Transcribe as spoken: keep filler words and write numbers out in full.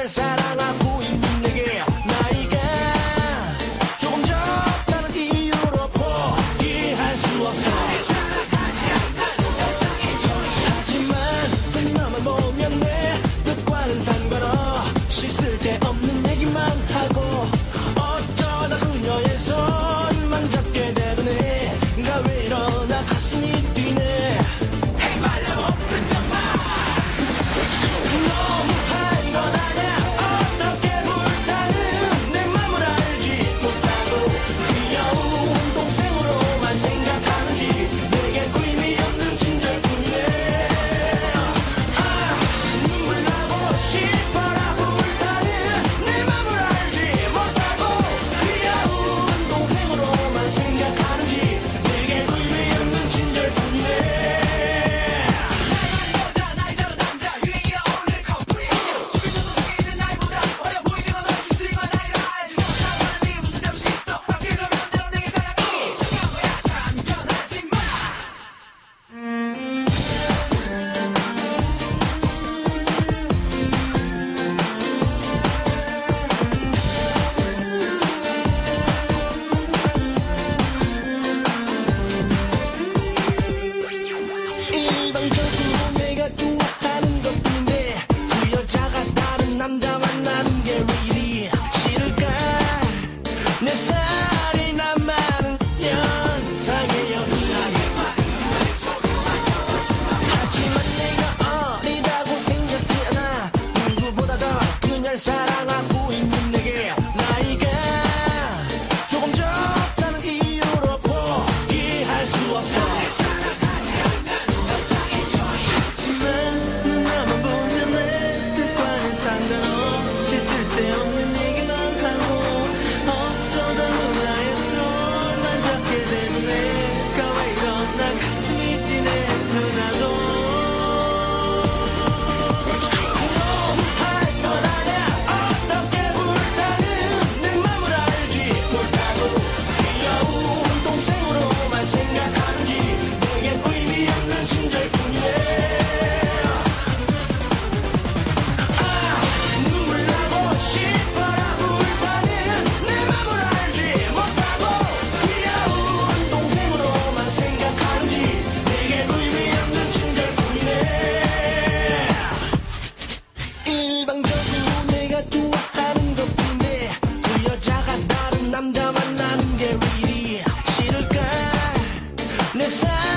그녀를 사랑하고 있는 내게 나이가 조금 적다는 이유로 포기할 수 없어. 하지만 너만 보면 내 뜻과는 상관없이 쓸데없는 얘기만 하고 어쩌다 그녀의 손만 잡게 되던 내가 왜 이러나 가슴이 뛰네. 남자 만나는 게 왜 이리 싫을까? 내 살이 남아는 연상의 연하게 하지만 내가 어리다고 생각지 않아. 누구보다 더 그녀를 사랑하고 있는 내게 나이가 조금 적다는 이유로 포기할 수 없어. 하지만 나만 보면 내 뜻과는 상관없이 쓸데없는 얘기만 하고 어쩌다 누나의 손만 잡게 되는 내가 왜 이러나 가슴이 뛰네. 누나도 할 건 아냐. 어떻게 불타는 내 맘을 알지 못하고 귀여운 동생으로만 생각하는지 내겐 의미 없는 친절뿐이네. 일방적으로 내가 좋아하는 것뿐인데 그 여자가 다른 남자 만나는 게 왜 이리 싫을까? 내 삶